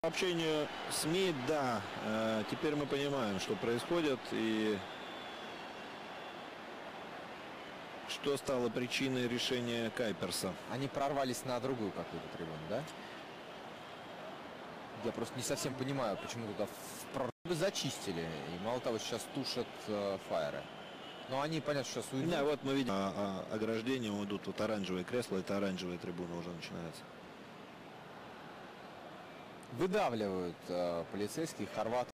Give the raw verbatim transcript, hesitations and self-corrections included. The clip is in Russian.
По общению СМИ, да, э, теперь мы понимаем, что происходит и что стало причиной решения Кайперса. Они прорвались на другую какую-то трибуну, да? Я просто не совсем понимаю, почему туда в... зачистили. И мало того, сейчас тушат э, фаеры. Но они, понятно, что сейчас уйдут. Да, вот мы видим а, а, ограждение, идут вот оранжевые кресла, это оранжевая трибуна уже начинается. Выдавливают э, полицейских хорватов.